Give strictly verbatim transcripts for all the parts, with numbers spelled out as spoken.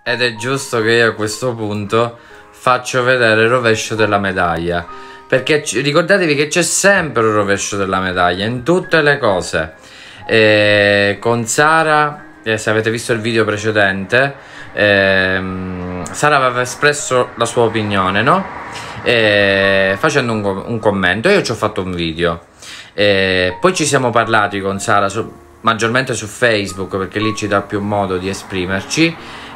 ed è giusto che io a questo punto faccio vedere il rovescio della medaglia, perché ricordatevi che c'è sempre un rovescio della medaglia in tutte le cose. E con Sara, eh, se avete visto il video precedente, ehm, Sara aveva espresso la sua opinione, no? E facendo un, un commento, io ci ho fatto un video, e poi ci siamo parlati con Sara su, maggiormente su Facebook, perché lì ci dà più modo di esprimerci,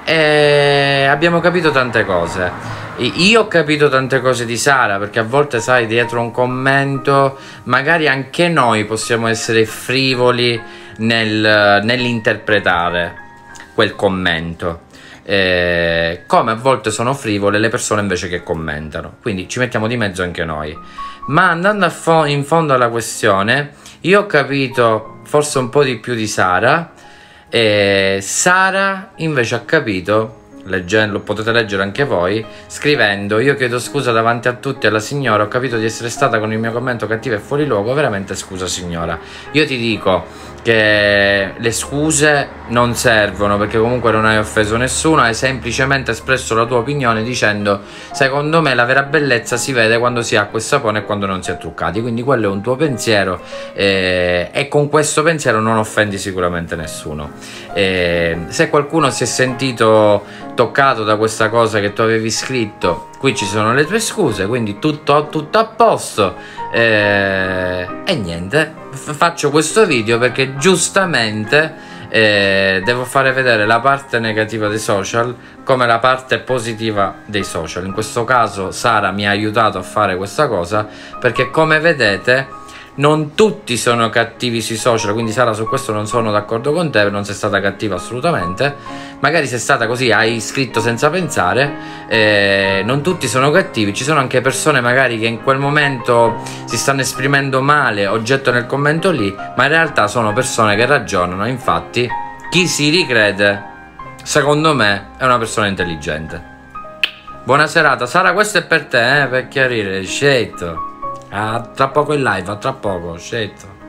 e abbiamo capito tante cose. Io ho capito tante cose di Sara, perché a volte, sai, dietro un commento magari anche noi possiamo essere frivoli nel, nell'interpretare quel commento, eh, come a volte sono frivole le persone invece che commentano, quindi ci mettiamo di mezzo anche noi. Ma andando a fo in fondo alla questione, io ho capito forse un po' di più di Sara, e Sara invece ha capito, leggendo, lo potete leggere anche voi, scrivendo: io chiedo scusa davanti a tutti alla signora, ho capito di essere stata con il mio commento cattivo e fuori luogo, veramente scusa signora. Io ti dico che le scuse non servono, perché comunque non hai offeso nessuno, hai semplicemente espresso la tua opinione dicendo: secondo me la vera bellezza si vede quando si ha acqua e sapone e quando non si è truccati. Quindi quello è un tuo pensiero, eh, e con questo pensiero non offendi sicuramente nessuno. Eh, se qualcuno si è sentito toccato da questa cosa che tu avevi scritto, qui ci sono le tue scuse, quindi tutto, tutto a posto, eh, e niente, faccio questo video perché giustamente eh, devo fare vedere la parte negativa dei social come la parte positiva dei social. In questo caso Sara mi ha aiutato a fare questa cosa, perché come vedete non tutti sono cattivi sui social, quindi Sara, su questo non sono d'accordo con te, non sei stata cattiva assolutamente, magari sei stata così, hai scritto senza pensare, eh, non tutti sono cattivi, ci sono anche persone magari che in quel momento si stanno esprimendo male o gettano il commento lì, ma in realtà sono persone che ragionano. Infatti chi si ricrede, secondo me, è una persona intelligente. Buona serata Sara, questo è per te, eh, per chiarire, scelto. Ah, tra poco in live, a tra poco, scelto.